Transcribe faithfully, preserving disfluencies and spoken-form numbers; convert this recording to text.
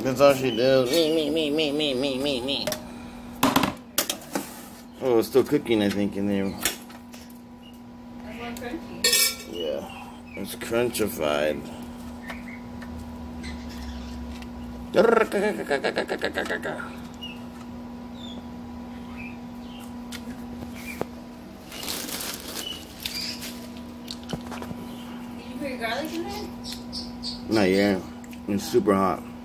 That's all she does. Me, me, me, me, me, me, me, me. Oh, it's still cooking, I think, in there. That's more crunchy. Yeah, it's crunchified. Did you put your garlic in there? Not yet. It's super hot.